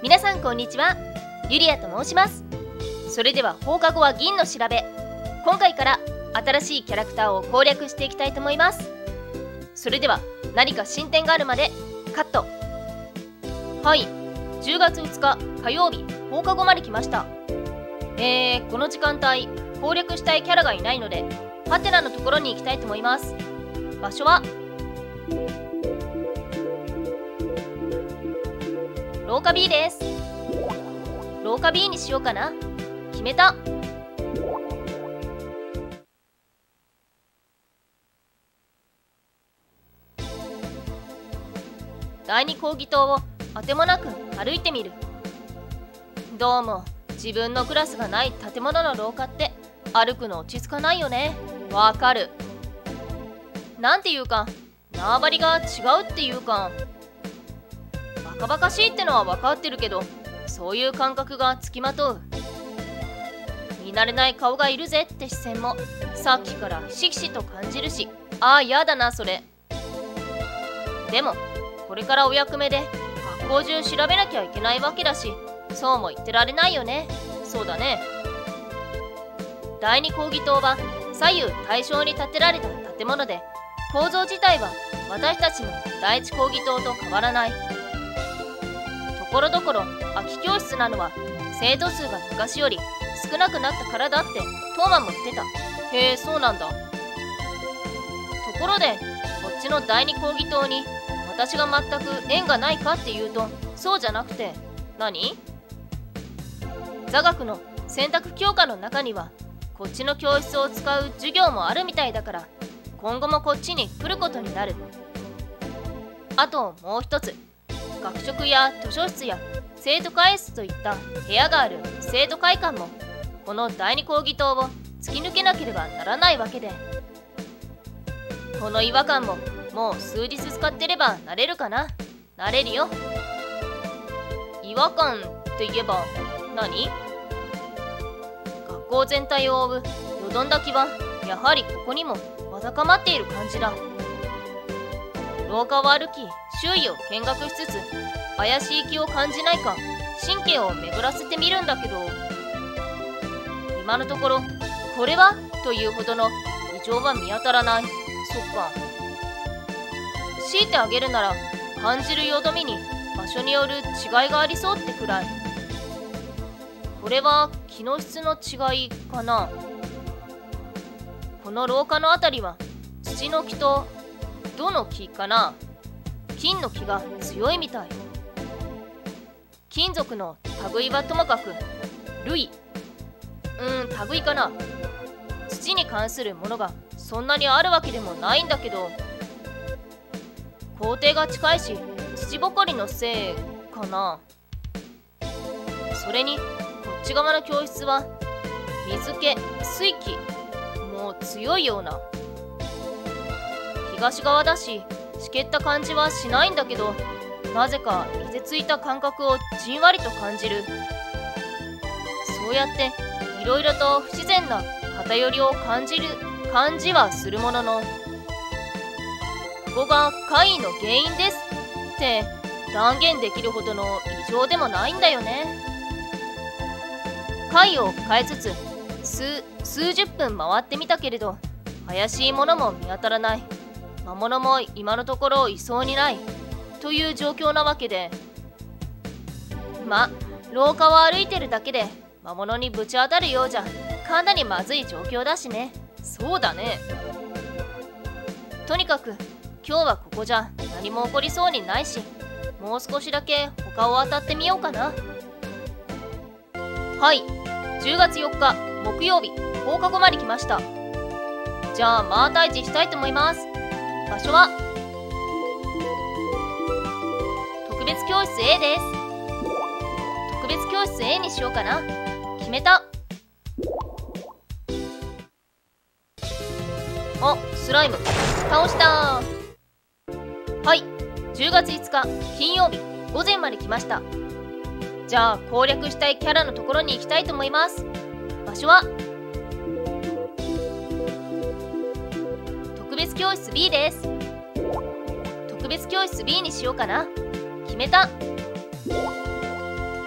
皆さんこんにちは、ゆりやと申します。それでは放課後は銀の調べ、今回から新しいキャラクターを攻略していきたいと思います。それでは何か進展があるまでカット。はい、10月2日火曜日放課後まで来ました。この時間帯攻略したいキャラがいないのでハテナのところに行きたいと思います。場所は廊下 B です。廊下 B にしようかな。決めた。第二講義棟をあてもなく歩いてみる。どうも自分のクラスがない建物の廊下って歩くの落ち着かないよね。わかる。なんていうか縄張りが違うっていうか、バカバカしいってのは分かってるけど、そういう感覚がつきまとう。見慣れない顔がいるぜって視線もさっきからひしひしと感じるし、ああやだなそれ。でもこれからお役目で学校中調べなきゃいけないわけだし、そうも言ってられないよね。そうだね。第二講義棟は左右対称に建てられた建物で、構造自体は私たちの第一講義棟と変わらない。ところどころ空き教室なのは生徒数が昔より少なくなったからだってトーマも言ってた。へえ、そうなんだ。ところでこっちの第二講義棟に私が全く縁がないかっていうと、そうじゃなくて。何？座学の選択教科の中にはこっちの教室を使う授業もあるみたいだから、今後もこっちに来ることになる。あともう一つ、学食や図書室や生徒会室といった部屋がある生徒会館もこの第二講義棟を突き抜けなければならないわけで、この違和感ももう数日使ってれば慣れるかな。慣れるよ。違和感って言えば何？学校全体を覆うよどんだ気はやはりここにもわだかまっている感じだ。廊下を歩き周囲を見学しつつ、怪しい気を感じないか神経を巡らせてみるんだけど、今のところこれはというほどの異常は見当たらない。そっか。強いてあげるなら感じるよどみに場所による違いがありそうってくらい。これは木の質の違いかな。この廊下のあたりは土の木とどの木かな。金の木が強いみたい。金属の類はともかく類類かな。土に関するものがそんなにあるわけでもないんだけど、校庭が近いし土ぼこりのせいかな。それにこっち側の教室は水気水気もう強いような。東側だし湿気った感じはしないんだけど、なぜかいてついた感覚をじんわりと感じる。そうやっていろいろと不自然な偏りを感じはするものの、ここが怪異の原因ですって断言できるほどの異常でもないんだよね。回を変えつつ数十分回ってみたけれど、怪しいものも見当たらない。魔物も今のところいそうにないという状況なわけで、廊下を歩いてるだけで魔物にぶち当たるようじゃかなりまずい状況だしね。そうだね。とにかく今日はここじゃ何も起こりそうにないし、もう少しだけ他を当たってみようかな。はい、10月4日木曜日放課後まで来ました。じゃあマー退治したいと思います。場所は特別教室 A です。特別教室 A にしようかな。決めた。あ、スライム倒した。はい、10月5日金曜日午前まで来ました。じゃあ攻略したいキャラのところに行きたいと思います。場所は特別教室 B です。特別教室 B にしようかな。決めた。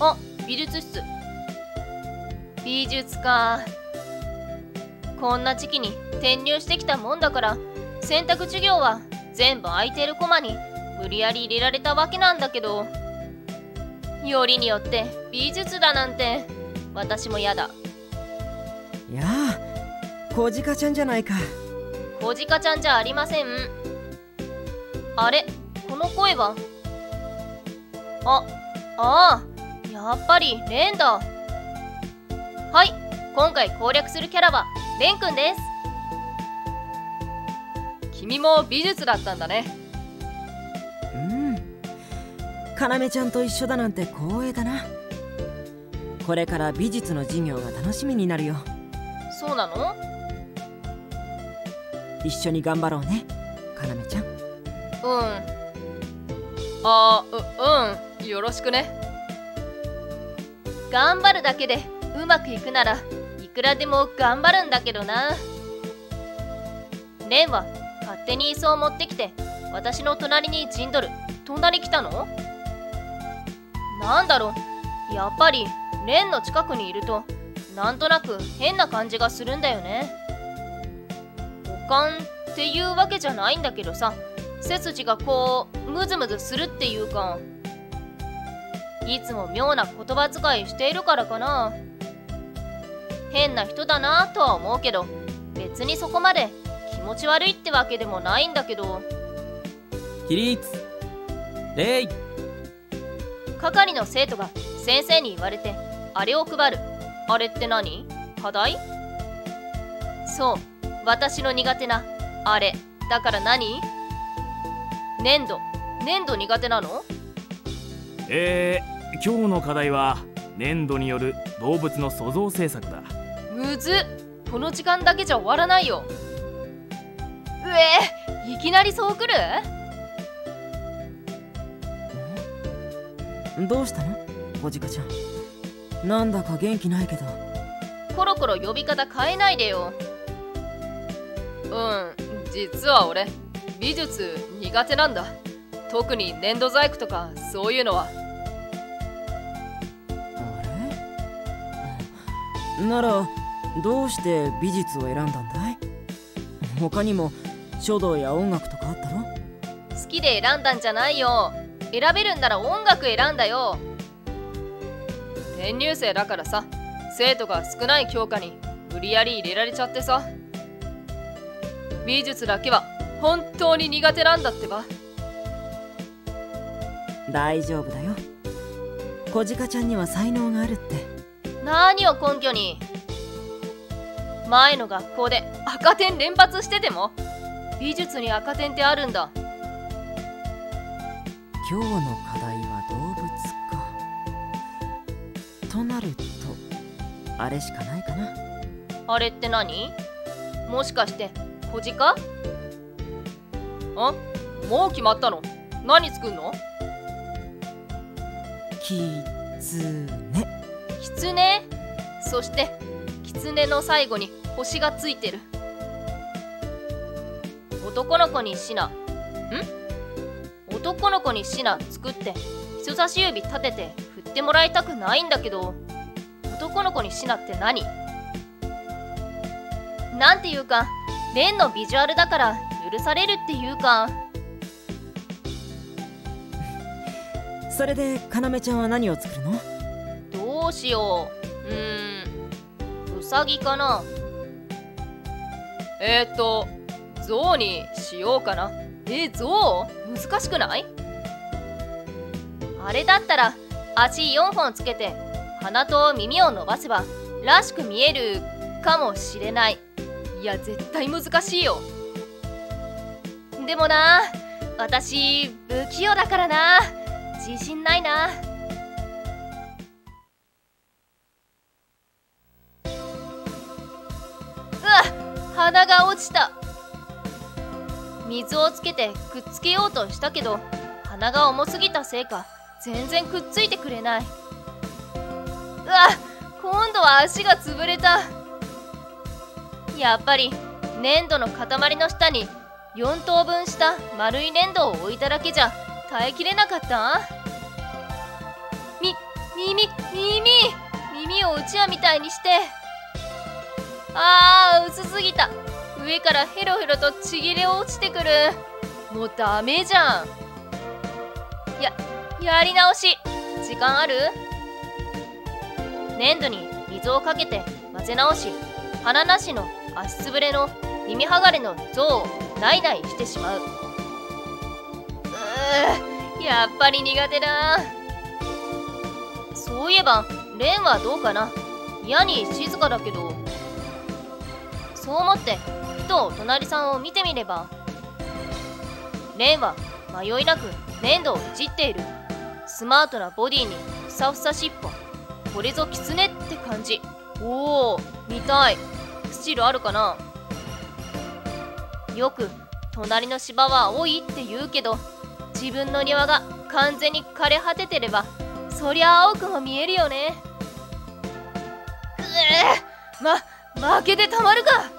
あ、美術室。美術か。こんな時期に転入してきたもんだから、選択授業は全部空いてるコマに無理やり入れられたわけなんだけど、よりによって美術だなんて私もやだ。 いやあ、小鹿ちゃんじゃないか。 小鹿ちゃんじゃありません。あれ、この声は。やっぱりレンだ。はい、今回攻略するキャラはレンくんです。君も美術だったんだね。 うん、かなめちゃんと一緒だなんて光栄だな。これから美術の授業が楽しみになるよ。 そうなの？ 一緒に頑張ろうね、かなめちゃん。 よろしくね。頑張るだけでうまくいくならいくらでも頑張るんだけどな。レンは勝手に椅子を持ってきて私の隣に陣取る。隣来たの？なんだろう、やっぱりレンの近くにいるとなんとなく変な感じがするんだよね。五感っていうわけじゃないんだけどさ、背筋がこうムズムズするっていうか、いつも妙な言葉遣いしているからかな。変な人だなとは思うけど、別にそこまで気持ち悪いってわけでもないんだけど。 起立礼。 係の生徒が先生に言われてあれを配る。あれって何？課題？そう、私の苦手なあれだから何？粘土苦手なの？ 今日の課題は粘土による動物の塑像制作だ。 むずっ、この時間だけじゃ終わらないよ。いきなりそう来る？ どうしたの、小鹿ちゃん。なんだか元気ないけど。 コロコロ呼び方変えないでよ。実は俺美術苦手なんだ。特に粘土細工とかそういうのは。 あれ？ならどうして美術を選んだんだい？他にも書道や音楽とかあったろ？ 好きで選んだんじゃないよ。選べるんなら音楽選んだよ。転入生だからさ、生徒が少ない教科に無理やり入れられちゃってさ。美術だけは本当に苦手なんだってば。 大丈夫だよ、小鹿ちゃんには才能があるって。 何を根拠に？前の学校で赤点連発してても美術に赤点ってあるんだ。 今日の課題は動物か。となるとあれしかないかな。 あれって何？もしかして小鹿？もう決まったの？何作んの？ キツネ。 キツネ？そしてキツネの最後に星がついてる。男の子に男の子にシナ作って人差し指立てて振ってもらいたくないんだけど、男の子にシナって何？なんていうかレンのビジュアルだから許されるっていうか。 それでかなめちゃんは何を作るの？ どうしよう。うさぎかな。象にしようかな。象？難しくない？あれだったら足4本つけて鼻と耳を伸ばせばらしく見えるかもしれない。いや絶対難しいよ。でもな、私不器用だからな、自信ないな。鼻が落ちた。水をつけてくっつけようとしたけど鼻が重すぎたせいか全然くっついてくれない。今度は足が潰れた。やっぱり粘土の塊の下に4等分した丸い粘土を置いただけじゃ耐えきれなかった。 耳をうちわみたいにして。薄すぎた。上からヘロヘロとちぎれ落ちてくる。もうダメじゃん。やり直し。時間ある？粘土に水をかけて混ぜ直し、鼻なしの足つぶれの耳剥がれの像をないないしてしまう。やっぱり苦手だ。そういえばレンはどうかな。嫌に静かだけど。そう思ってふと隣さんを見てみれば、レンは迷いなく粘土をいじっている。スマートなボディにふさふさ尻尾。これぞキツネって感じ。おお、見たい。スチルあるかな。よく隣の芝は青いって言うけど、自分の庭が完全に枯れ果ててればそりゃ青くも見えるよね。負けてたまるか。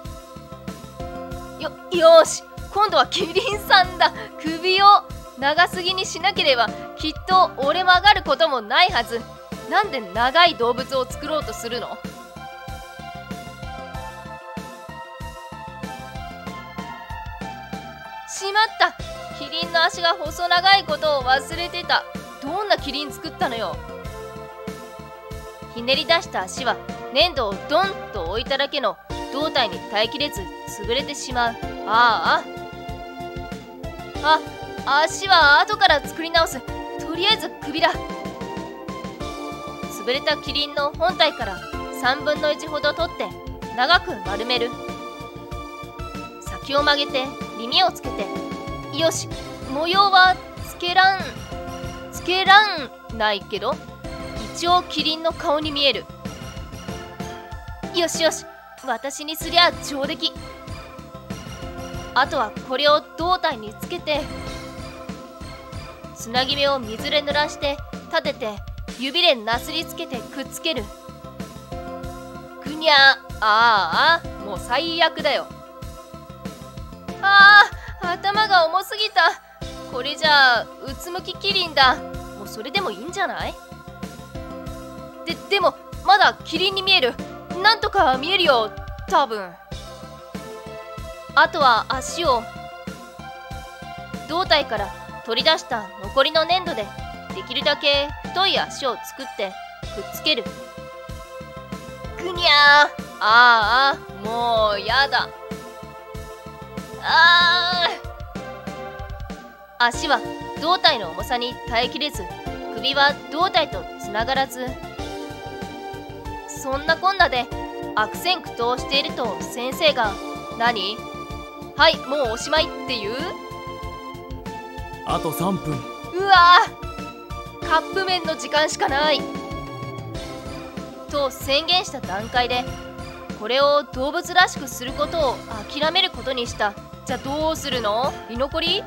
よし、今度はキリンさんだ。首を長すぎにしなければきっと折れ曲がることもないはず。なんで長い動物を作ろうとするの？しまった。キリンの足が細長いことを忘れてた。どんなキリン作ったのよ。ひねり出した足は粘土をドンと置いただけの胴体に耐えきれず潰れてしまう。足は後から作り直す。とりあえず首だ。潰れたキリンの本体から3分の1ほど取って長く丸める。先を曲げて耳をつけて。よし、模様はつけらんないけど一応キリンの顔に見える。よし、私にすりゃ上出来。あとはこれを胴体につけて、つなぎ目を水で濡らして立てて指でなすりつけてくっつける。ぐにゃ。もう最悪だよ。頭が重すぎた。これじゃあうつむきキリンだ。もうそれでもいいんじゃない？でもまだキリンに見える。なんとか見えるよ、多分。あとは足を胴体から取り出した残りの粘土でできるだけ太い足を作ってくっつける。ぐにゃー。もうやだ。足は胴体の重さに耐えきれず、首は胴体とつながらず。そんなこんなで悪戦苦闘していると先生が「何？はい、もうおしまい」って言う。 あと3分。 カップ麺の時間しかないと宣言した段階で、これを動物らしくすることを諦めることにした。じゃあどうするの？居残り？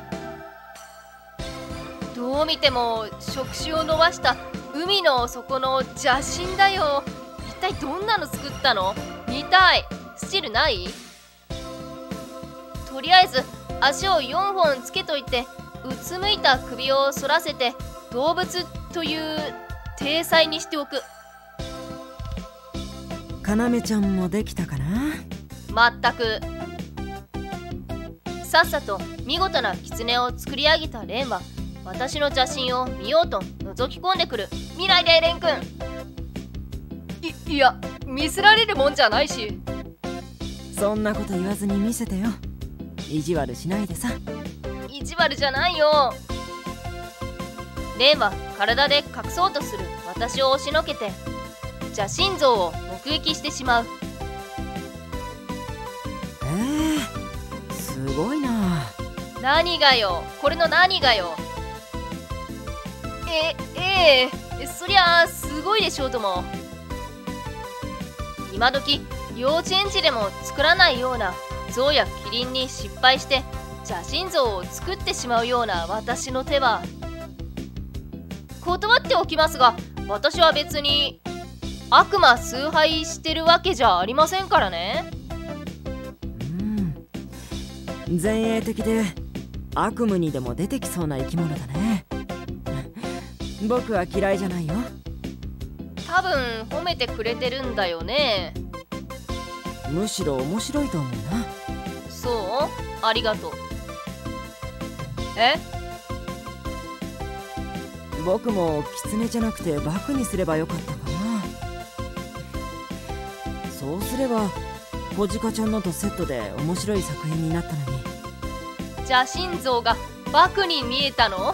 どう見ても触手を伸ばした海の底の邪神だよ。一体どんなの作ったの？見たい。スチルない？とりあえず足を4本つけといて、うつむいた首を反らせて動物という体裁にしておく。 かなめちゃんもできたかな？ まったく。さっさと見事な狐を作り上げたレンは、私の邪神を見ようと覗き込んでくる。未来でレン君。いや、見せられるもんじゃないし。 そんなこと言わずに見せてよ。意地悪しないでさ。 意地悪じゃないよ。レンは体で隠そうとする私を押しのけて邪神像を目撃してしまう。 すごいな。 何がよ、これの何がよ。そりゃあすごいでしょうとも。今時幼稚園児でも作らないような象やキリンに失敗して邪神像を作ってしまうような私の手は、断っておきますが、私は別に悪魔崇拝してるわけじゃありませんからね。 前衛的で悪夢にでも出てきそうな生き物だね。僕は嫌いじゃないよ。 多分褒めてくれてるんだよね。 むしろ面白いと思うな。 そう？ありがとう。え？ 僕もキツネじゃなくてバクにすればよかったかな。そうすれば小鹿ちゃんのとセットで面白い作品になったのに。 邪神像がバクに見えたの？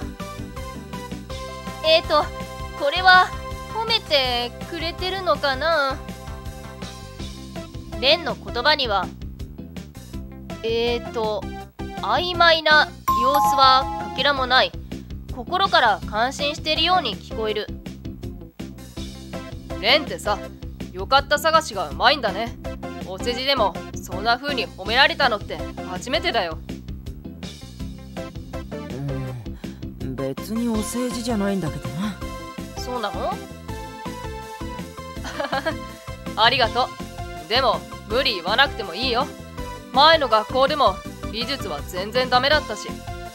これは褒めてくれてるのかな？レンの言葉には曖昧な様子はかけらもない。心から感心しているように聞こえる。レンってさ、よかった探しがうまいんだね。お世辞でもそんな風に褒められたのって初めてだよ。 別にお世辞じゃないんだけどな。 そうなの？ありがとう。でも無理言わなくてもいいよ。前の学校でも美術は全然ダメだったし。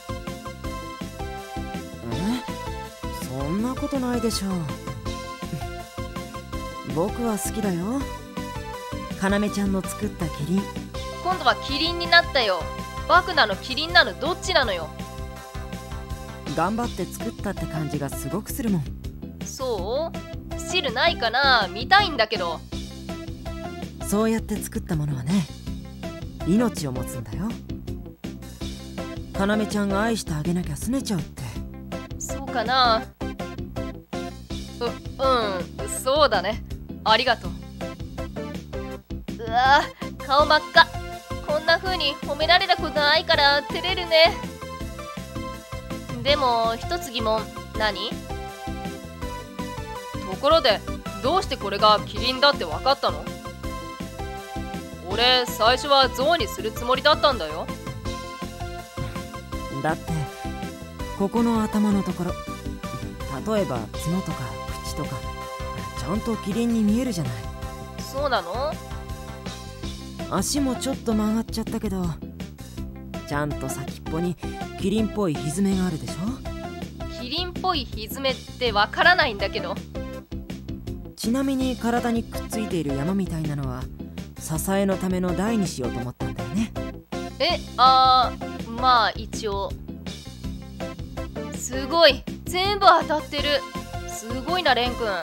そんなことないでしょう。僕は好きだよ。かなめちゃんの作ったキリン。 今度はキリンになったよ。バクなのキリンなのどっちなのよ。 頑張って作ったって感じがすごくするもん。 そう？スチルないかな？見たいんだけど。 そうやって作ったものはね、命を持つんだよ。かなめちゃんが愛してあげなきゃ拗ねちゃうって。 そうかな？そうだね。ありがとう。うわぁ、顔真っ赤。こんな風に褒められたことないから照れるね。でも一つ疑問。何？ところでどうしてこれがキリンだって分かったの？俺最初は象にするつもりだったんだよ。 だってここの頭のところ、例えば角とか口とかちゃんとキリンに見えるじゃない。 そうなの？ 足もちょっと曲がっちゃったけど、ちゃんと先っぽにキリンっぽいひずめがあるでしょ。 キリンっぽいひずめってわからないんだけど。 ちなみに体にくっついている山みたいなのは支えのための台にしようと思ったんだよね。 まあ一応。すごい、全部当たってる。すごいなレン君。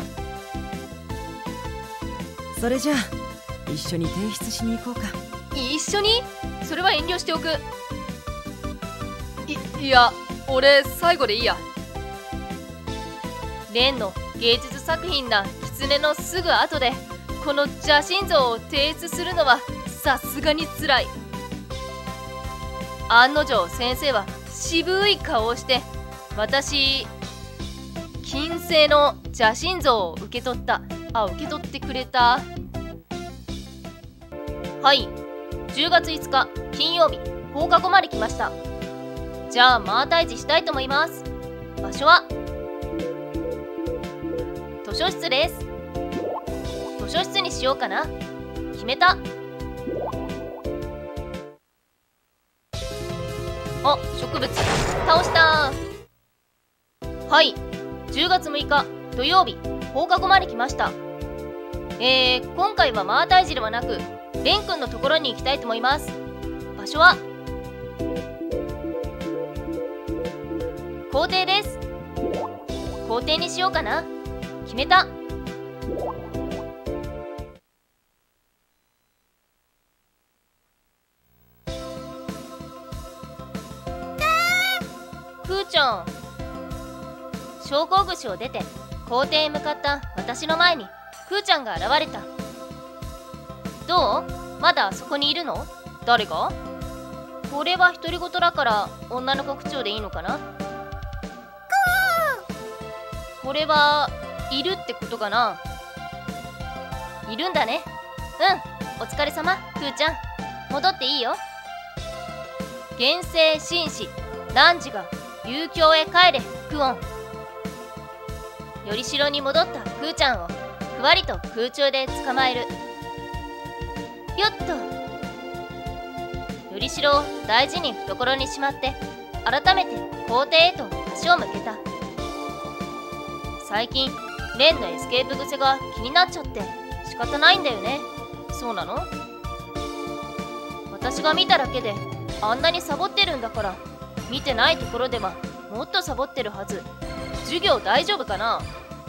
それじゃあ一緒に提出しに行こうか。 一緒に？それは遠慮しておく。いや、俺最後でいいや。レンの芸術作品な狐のすぐ後でこの邪神像を提出するのはさすがにつらい。案の定先生は渋い顔をして、私金星の邪神像を受け取ってくれた。はい、10月5日金曜日放課後まで来ました。じゃあマー退治したいと思います。場所は図書室です。図書室にしようかな。決めた。あ、植物倒した。はい、10月6日土曜日放課後まで来ました。今回はマー退治ではなくレン君のところに行きたいと思います。場所は校庭です。校庭にしようかな。決めた。くーちゃん。昇降口を出て校庭へ向かった私の前にくーちゃんが現れた。どう？まだそこにいるの？誰が？これは独り言だから女の子口調でいいのかな？これはいるってことかな？いるんだね。うん、お疲れ様、くーちゃん。戻っていいよ。現世紳士汝が遊興へ帰れ、クオン。よりしろに戻ったくーちゃんをふわりと空中で捕まえる。よっと。よりしろを大事に懐にしまって改めて校庭へと足を向けた。最近レンのエスケープ癖が気になっちゃって仕方ないんだよね。そうなの？私が見ただけであんなにサボってるんだから、見てないところではもっとサボってるはず。授業大丈夫かな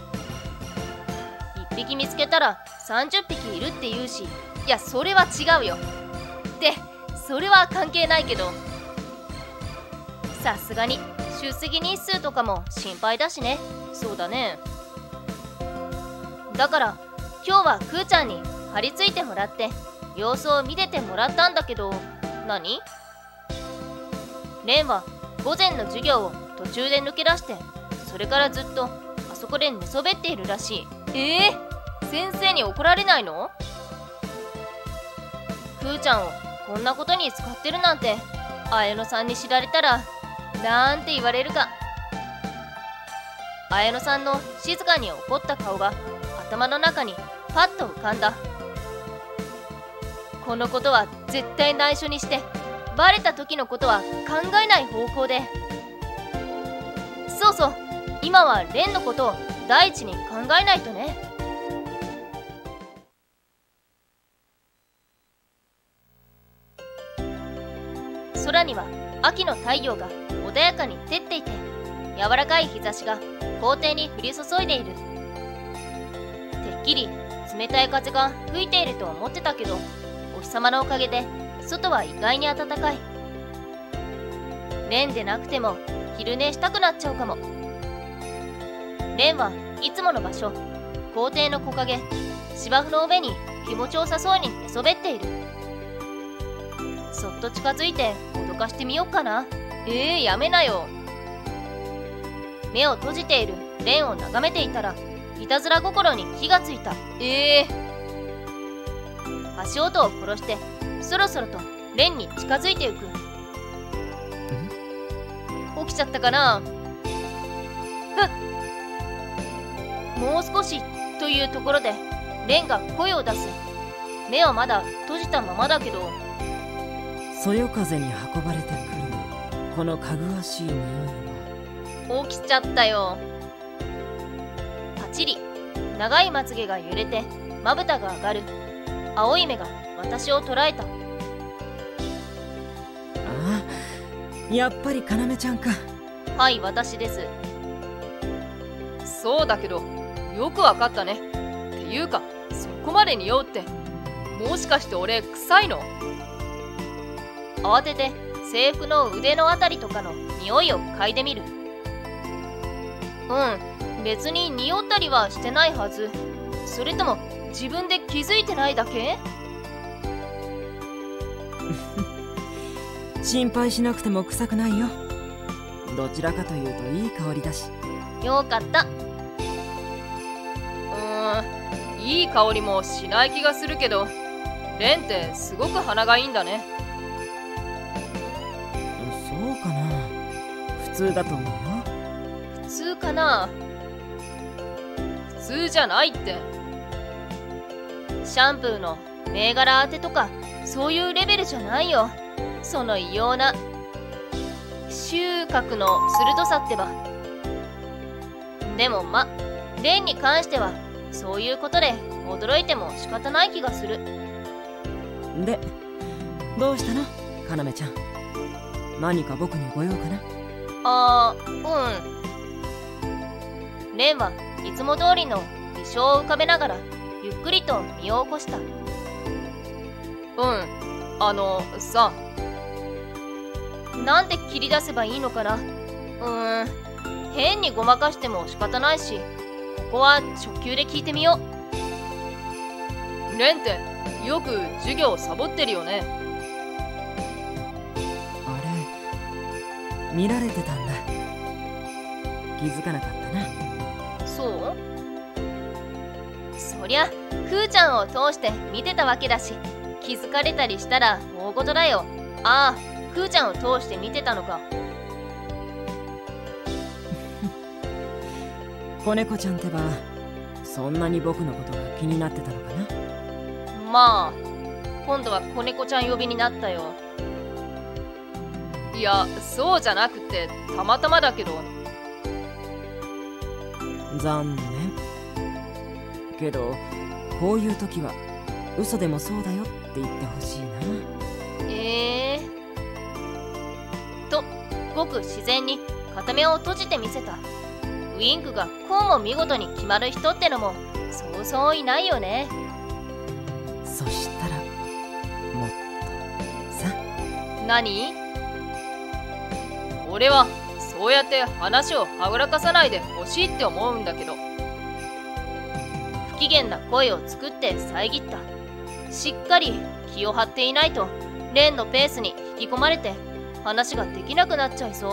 ？1匹見つけたら30匹いるって言うし。いや、それは違うよ。で、それは関係ないけど、さすがに出席日数とかも心配だしね。そうだね。だから今日はくーちゃんに張り付いてもらって様子を見ててもらったんだけど。何？レンは午前の授業を途中で抜け出して、それからずっとあそこで寝そべっているらしい。先生に怒られないの？くーちゃんをこんなことに使ってるなんて綾乃さんに知られたらなんて言われるか。綾乃さんの静かに怒った顔が頭の中にパッと浮かんだ。このことは絶対内緒にして、バレた時のことは考えない方向で。そうそう、今はレンのことを第一に考えないとね。空には秋の太陽が穏やかに照っていて、柔らかい日差しが校庭に降り注いでいる。てっきり冷たい風が吹いていると思ってたけど、お日様のおかげで外は意外に暖かい。レンでなくても昼寝したくなっちゃうかも。レンはいつもの場所、校庭の木陰、芝生の上に気持ちよさそうに寝そべっている。そっと近づいて脅かしてみよっかな。やめなよ。目を閉じているレンを眺めていたら、いたずら心に火がついた。足音を殺してそろそろとレンに近づいていく。起きちゃったかな。もう少しというところでレンが声を出す。目はまだ閉じたままだけど、 そよ風に運ばれてくるこのかぐわしい匂いは。 起きちゃったよ。パチリ、長いまつげが揺れてまぶたが上がる。青い目が私を捉えた。 ああ、やっぱり要ちゃんか。 はい、私です。 そうだけどよくわかったね。っていうか、そこまで匂うって、もしかして俺臭いの？ 慌てて制服の腕のあたりとかの匂いを嗅いでみる。別に匂ったりはしてないはず。それとも自分で気づいてないだけ？ 心配しなくても臭くないよ。どちらかというといい香りだし。 よかった。 いい香りもしない気がするけど、レンってすごく鼻がいいんだね。 そうかな。普通だと思うよ。 普通かな？ 普通じゃないって。 シャンプーの銘柄当てとかそういうレベルじゃないよ。その異様な収穫の鋭さってば。でもレンに関してはそういうことで驚いても仕方ない気がする。 で、どうしたの要ちゃん。何か僕にご用かな。 レンはいつも通りの微笑を浮かべながらゆっくりと身を起こした。 さ、 なんて切り出せばいいのかな。変にごまかしても仕方ないし、ここは直球で聞いてみよう。レンってよく授業サボってるよね。 あれ、見られてたんだ。気づかなかったな。 そう？そりゃくーちゃんを通して見てたわけだし、気づかれたりしたら大事だよ。くーちゃんを通して見てたのか。 子猫ちゃんってば、そんなに僕のことが気になってたのかな。 今度は子猫ちゃん呼びになったよ。 いや、そうじゃなくてたまたまだけど。 残念。 けどこういう時は嘘でもそうだよって言ってほしいな。 とごく自然に片目を閉じてみせた。ウインクがこうも見事に決まる人ってのもそうそういないよね。 そしたらもっとさ。 何？俺はそうやって話をはぐらかさないでほしいって思うんだけど。不機嫌な声を作って遮った。しっかり気を張っていないとレンのペースに引き込まれて話ができなくなっちゃいそう。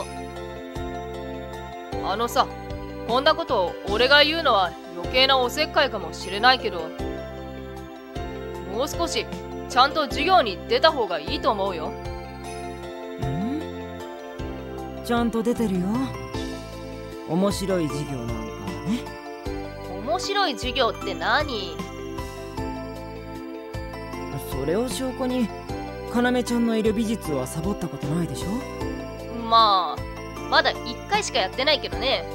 あのさ、こんなことを俺が言うのは余計なおせっかいかもしれないけど、もう少しちゃんと授業に出た方がいいと思うよ。 ちゃんと出てるよ。面白い授業なんかはね。 面白い授業って何？ それを証拠にかなめちゃんのいる美術はサボったことないでしょ。 まだ1回しかやってないけどね。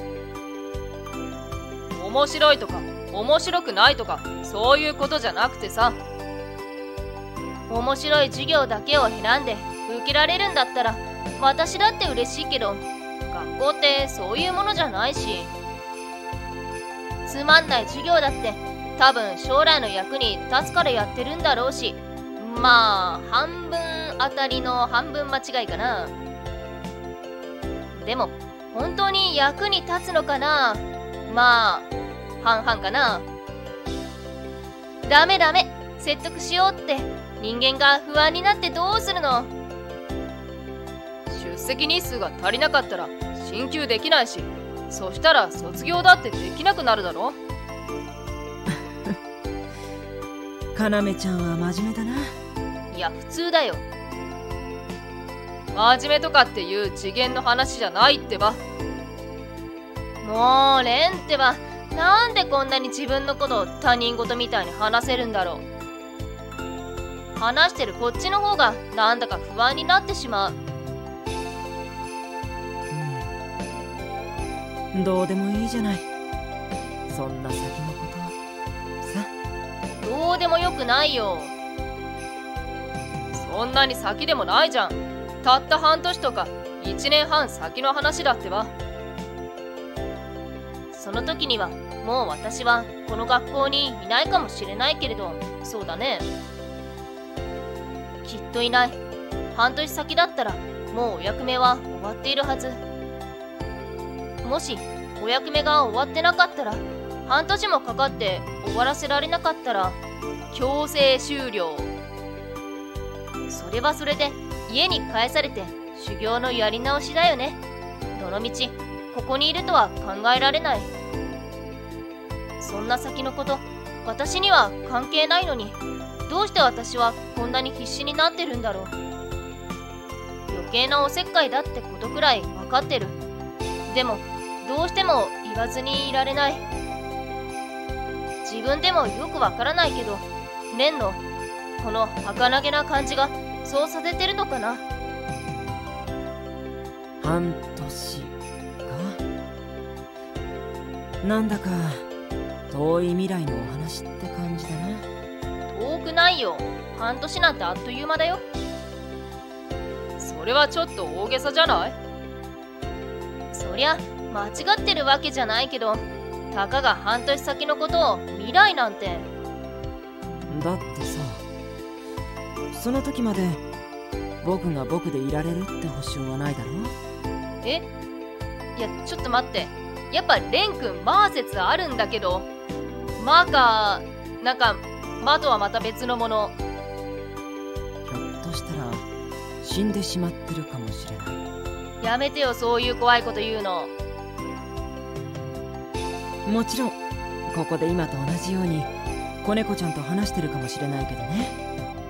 面白いとか面白くないとかそういうことじゃなくてさ、面白い授業だけを選んで受けられるんだったら私だって嬉しいけど、学校ってそういうものじゃないし、つまんない授業だって多分将来の役に立つからやってるんだろうし、まあ半分当たりの半分間違いかな。でも本当に役に立つのかな。まあ半々かな。ダメ説得しようって人間が不安になってどうするの。出席日数が足りなかったら進級できないし、そしたら卒業だってできなくなるだろ。 かなめちゃんは真面目だな。 いや普通だよ。真面目とかっていう次元の話じゃないってば。もうレンってば、なんでこんなに自分のことを他人事みたいに話せるんだろう。話してるこっちの方がなんだか不安になってしまう。 どうでもいいじゃない、そんな先のことはさ。 どうでもよくないよ。そんなに先でもないじゃん。たった半年とか1年半先の話だってば。その時にはもう私はこの学校にいないかもしれないけれど、そうだね、きっといない。半年先だったらもうお役目は終わっているはず。もしお役目が終わってなかったら、半年もかかって終わらせられなかったら強制終了。それはそれで家に帰されて修行のやり直しだよね。どのみちここにいるとは考えられない。そんな先のこと私には関係ないのに、どうして私はこんなに必死になってるんだろう。余計なおせっかいだってことくらい分かってる。でもどうしても言わずにいられない。自分でもよくわからないけど、レンのこの儚げな感じがそうさせてるのかな。 半年か。なんだか遠い未来のお話って感じだな。 遠くないよ。半年なんてあっという間だよ。それはちょっと大げさじゃない？そりゃ間違ってるわけじゃないけど、たかが半年先のことを未来なんて。 だってさ、その時まで僕が僕でいられるって保証はないだろ。 え？いやちょっと待って、やっぱレン君マー説あるんだけど、マーかなんかマとはまた別のもの。 ひょっとしたら死んでしまってるかもしれない。 やめてよ、そういう怖いこと言うの。 もちろんここで今と同じように子猫ちゃんと話してるかもしれないけどね。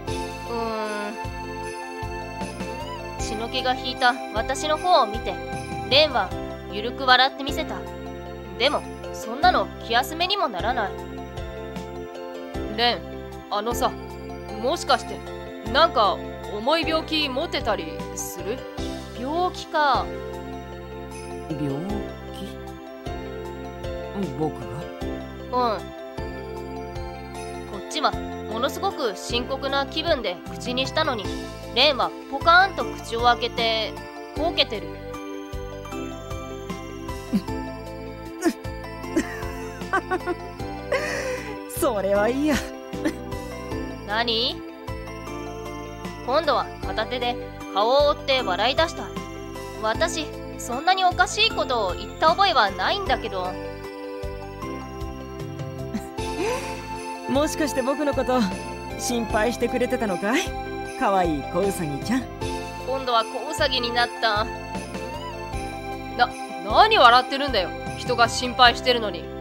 血の気が引いた私の方を見てレンはゆるく笑ってみせた。でもそんなの気休めにもならない。レン、あのさ、もしかしてなんか重い病気持ってたりする？病気か。 病気？僕が？ はものすごく深刻な気分で口にしたのに、レンはポカーンと口を開けてこうけてる。 それはいいや。 何？今度は片手で顔を覆って笑い出した。私、そんなにおかしいことを言った覚えはないんだけど。 もしかして僕のこと心配してくれてたのかい？かわいい子ウサギちゃん。 今度は子ウサギになった。何笑ってるんだよ。人が心配してるのに。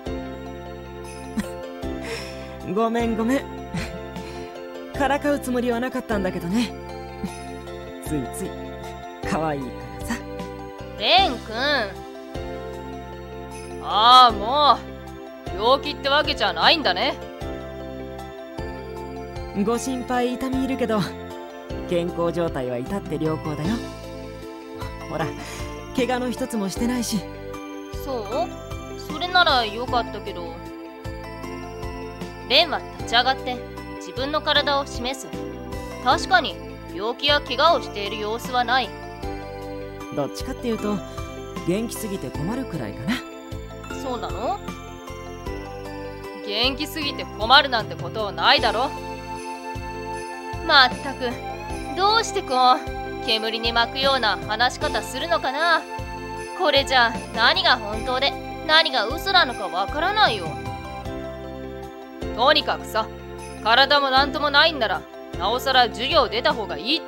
ごめんごめん。からかうつもりはなかったんだけどね。ついついかわいいからさ。 レン君。ああ、もう病気ってわけじゃないんだね。 ご心配痛み入るけど、健康状態は至って良好だよ。ほら、怪我の一つもしてないし。 そう？それならよかったけど。レンは立ち上がって自分の体を示す。確かに病気や怪我をしている様子はない。 どっちかっていうと元気すぎて困るくらいかな。 そうなの？元気すぎて困るなんてことないだろ。まったく、どうしてこう煙に巻くような話し方するのかな。これじゃ何が本当で何が嘘なのかわからないよ。とにかくさ、体もなんともないんならなおさら授業出た方がいいって。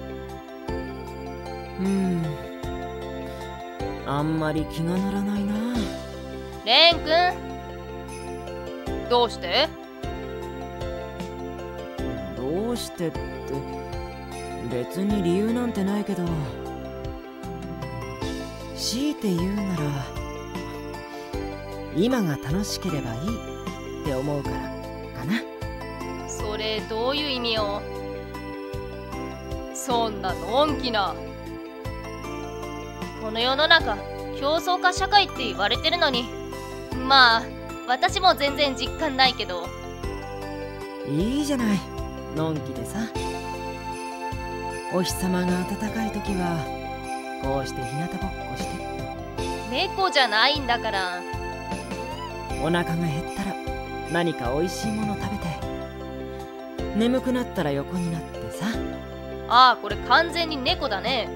あんまり気が乗らないな。 レン君。どうして？ どうしてって別に理由なんてないけど、強いて言うなら今が楽しければいいって思うからかな。 それどういう意味よ。そんなのんきな。この世の中競争化社会って言われてるのに、まあ私も全然実感ないけど。 いいじゃない、のんきでさ。お日様が暖かい時はこうして日向ぼっこして。 猫じゃないんだから。 お腹が減ったら何かおいしいもの食べて、眠くなったら横になってさ。 ああ、これ完全に猫だね。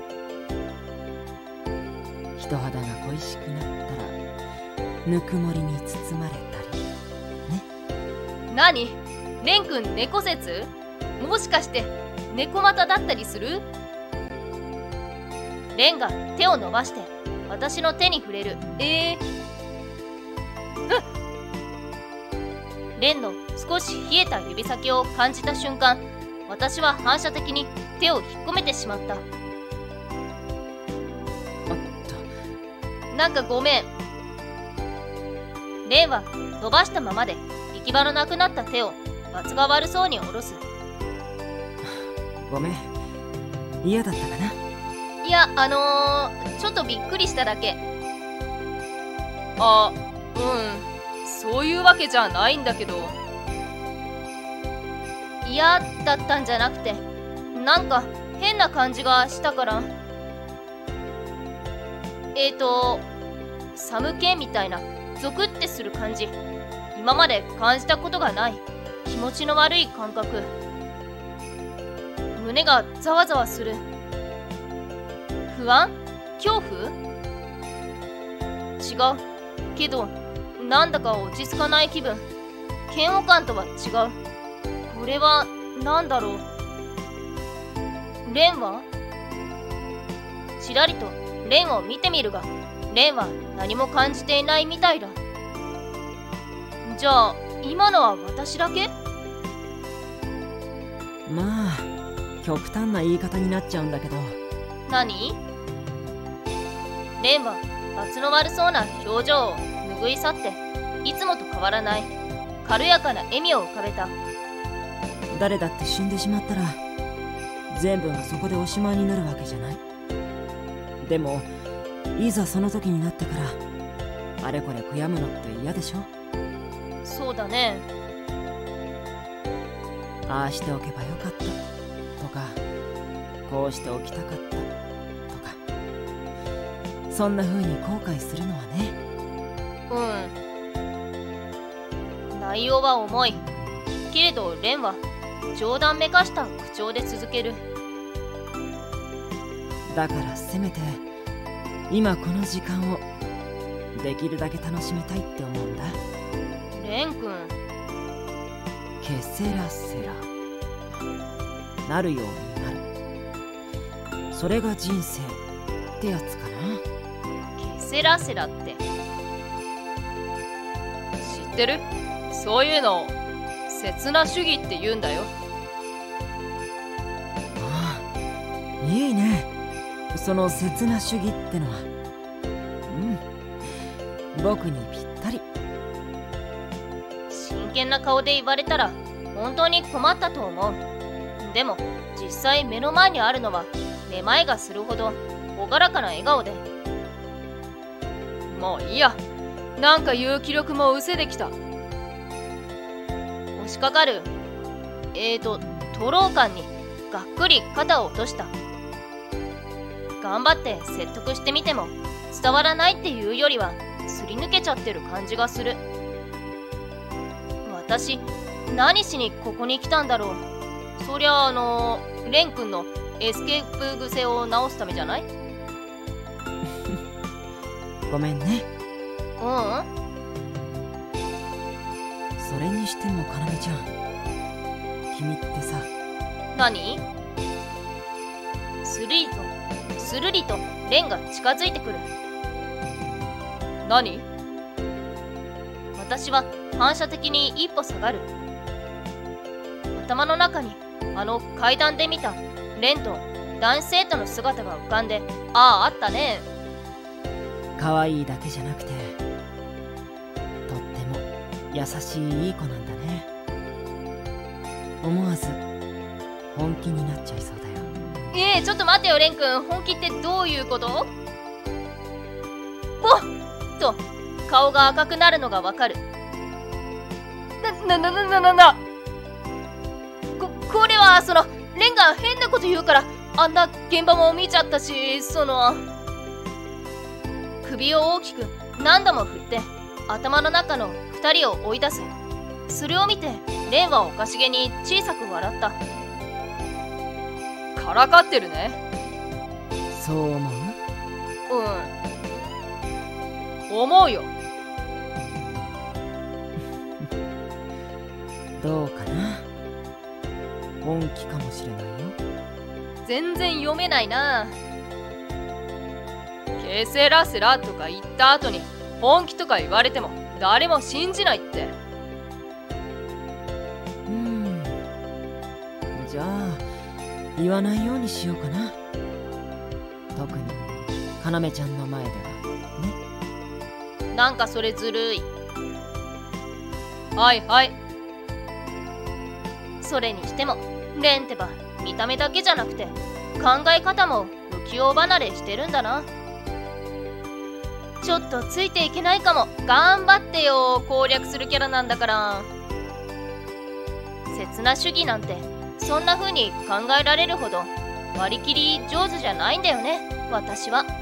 人肌が恋しくなったらぬくもりに包まれたりね。 何？レン君猫説？もしかして猫股だったりする？レンが手を伸ばして私の手に触れる。レンの少し冷えた指先を感じた瞬間、私は反射的に手を引っ込めてしまった。なんかごめん。レンは伸ばしたままで行き場のなくなった手を罰が悪そうに下ろす。 ごめん、嫌だったかな。 いや、ちょっとびっくりしただけ。あ、そういうわけじゃないんだけど。嫌だったんじゃなくて、なんか変な感じがしたから。寒気みたいなゾクってする感じ、今まで感じたことがない気持ちの悪い感覚。胸がざわざわする。不安？恐怖？違うけど、なんだか落ち着かない気分。嫌悪感とは違う。これは何だろう。レンは？ちらりとレンを見てみるが、レンは何も感じていないみたいだ。じゃあ今のは私だけ？ まあ極端な言い方になっちゃうんだけど。 何？レンは罰の悪そうな表情を拭い去って、いつもと変わらない軽やかな笑みを浮かべた。 誰だって死んでしまったら全部がそこでおしまいになるわけじゃない。でもいざその時になってからあれこれ悔やむのって嫌でしょ。 そうだね。 ああしておけばよかったとか、こうしておきたかったとか、そんな風に後悔するのはね。 内容は重いけれど、蓮は冗談めかした口調で続ける。 だからせめて今この時間をできるだけ楽しみたいって思うんだ。 蓮くん、 ケセラセラなるようになる、それが人生ってやつかな。 ケセラセラって知ってる？そういうのを刹那主義って言うんだよ。 ああ、いいね、その刹那主義ってのは。僕にぴったり。 真剣な顔で言われたら本当に困ったと思う。でも実際目の前にあるのはめまいがするほど朗らかな笑顔で。 もういいや、なんか言う気力も失せてきた。 押しかかる徒労感にがっくり肩を落とした。頑張って説得してみても伝わらないっていうよりはすり抜けちゃってる感じがする。私何しにここに来たんだろう。そりゃ蓮くんのエスケープ癖を直すためじゃない？ ごめんね。 それにしてもかなめちゃん、君ってさ。 何？スルリと蓮が近づいてくる。 何？ 私は反射的に一歩下がる。頭の中に階段で見た蓮と男子生徒の姿が浮かんで、あったね。 可愛いだけじゃなくてとっても優しいいい子なんだね。思わず本気になっちゃいそうだよ。 ちょっと待ってよ蓮くん、本気ってどういうこと？ポッと顔が赤くなるのがわかる。これは蓮が変なこと言うからあんな現場も見ちゃったし、首を大きく何度も振って頭の中の2人を追い出す。それを見て蓮はおかしげに小さく笑った。 からかってるね。 そう思う？ 思うよ。 どうかな、本気かもしれないよ。 全然読めないな。 ケセラセラとか言った後に本気とか言われても誰も信じないって。 じゃあ言わないようにしようかな。特にかなめちゃんの前ではね。 なんかそれずるい。 はいはい。 それにしても蓮ってば見た目だけじゃなくて考え方も浮世離れしてるんだな。ちょっとついていけないかも。頑張ってよ、攻略するキャラなんだから。刹那主義なんてそんな風に考えられるほど割り切り上手じゃないんだよね、私は。